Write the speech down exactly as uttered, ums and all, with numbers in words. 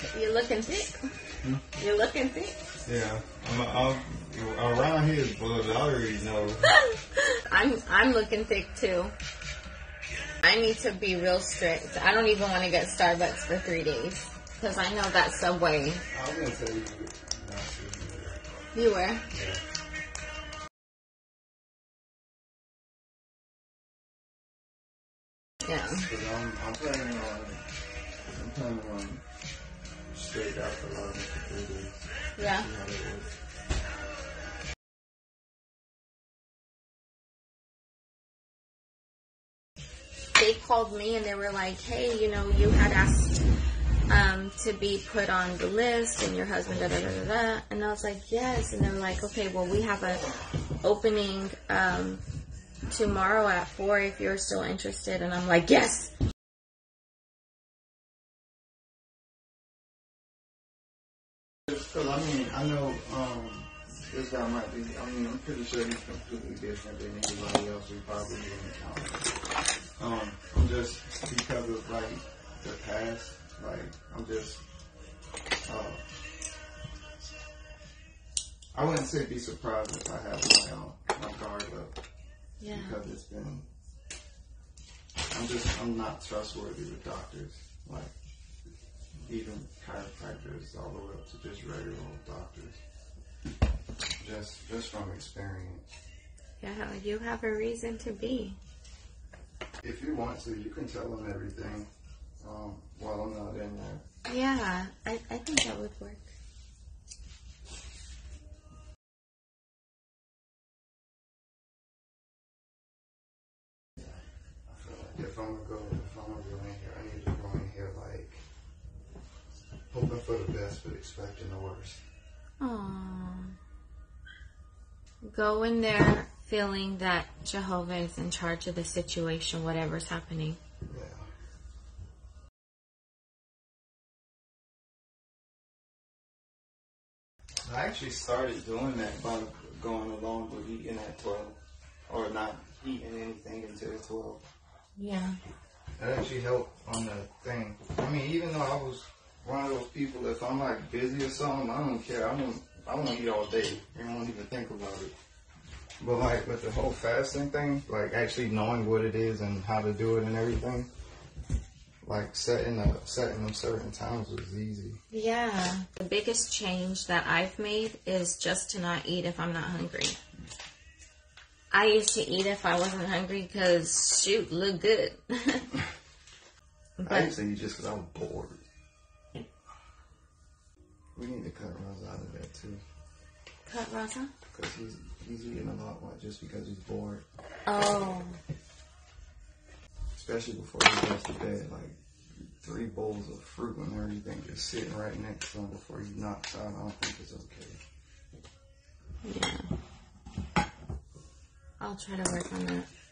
You're looking thick. Hmm? You're looking thick. Yeah, I'm, I'm, around here, but I already know. I'm I'm looking thick too. I need to be real strict. I don't even want to get Starbucks for three days because I know that Subway. I was gonna tell you. You were. Yeah. Yeah. Because I'm, I'm planning on, I'm planning on straight out for eleven for three days. Yeah. See how that works. They called me and they were like, hey, you know, you had asked um, to be put on the list and your husband, da da da da da. And I was like, yes. And they're like, okay, well, we have a opening um, tomorrow at four if you're still interested. And I'm like, yes. Because, I mean, I know um, this guy might be, I mean, I'm pretty sure he's completely different than anybody else we probably encountered. Um, I'm just, because of, like, the past, like, I'm just, uh, I wouldn't say be surprised if I have my, um, my guard up. Yeah. Because it's been, I'm just, I'm not trustworthy with doctors. Like, even chiropractors, all the way up to just regular old doctors. Just, just from experience. Yeah, you have a reason to be. If you want to, you can tell them everything um, while I'm not in there. Yeah, I, I think that would work. I feel like if I'm gonna go, if I'm gonna go in here, I need to go in here like hoping for the best but expecting the worst. Aww. Go in there feeling that Jehovah is in charge of the situation, whatever's happening. Yeah. I actually started doing that by going along with eating at twelve. Or not eating anything until twelve. Yeah. That actually helped on the thing. I mean, even though I was one of those people, if I'm like busy or something, I don't care. I don't, I want to eat all day. I don't even think about it. But like with the whole fasting thing, like actually knowing what it is and how to do it and everything, like setting a, setting them certain times was easy. Yeah. The biggest change that I've made is just to not eat if I'm not hungry. I used to eat if I wasn't hungry because, shoot, look good. But I used to eat just because I was bored. We need to cut Roz out of that too. Cut Raza? Because he's, he's eating a lot more just because he's bored. Oh. Especially before he goes to bed, like three bowls of fruit and everything just sitting right next to him before he knocks out. I don't think it's okay. Yeah. I'll try to work on that.